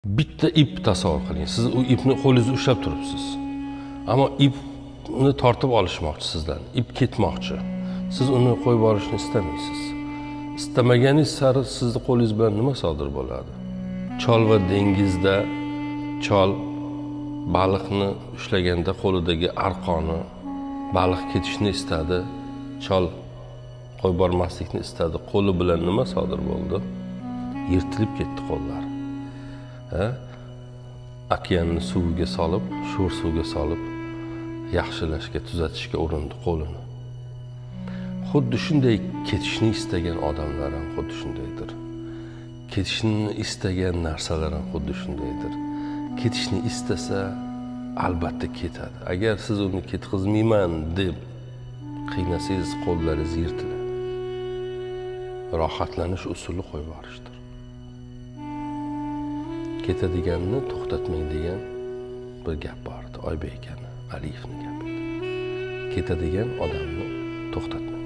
Bitta ip tasavvur qiling. Siz u ipni qo'lingizda ushlab turibsiz. Ammo ipni tortib olishmoqchi sizdan. Ip ketmoqchi. Siz uni qo'yib yuborishni istamaysiz. Istamaganingiz sari sizni qo'lingiz bilan nima sodir bo'ladi? Chol va dengizda chol baliqni ushlaganda qo'lidagi arqoni baliq ketishni istadi. Chol qo'yib yubormaslikni istadi. Qo'li bilan nima sodir bo'ldi? Yirtilib ketdi qo'llari. Okeanni suviga solib, sho'r suvga solib, yaxshilashga, tuzatishga urindi qo'lini. Xuddi shunday ketishni istagan odamlar ham xuddi shundaydir. Ketishni istagan narsalar ham xuddi shundaydir. Ketishni istasa, albatta ketadi. Agar siz uni ketkizmayman deb qiynasangiz, qo'llaringiz yirtiladi. Rohatlanish usuli qo'yib yuborishdir. Ketadiganni to'xtatmaydigan bir gap bor edi. Oybek akani, Aliyevning gapi edi. Ketadigan odamni to'xtatmaydi.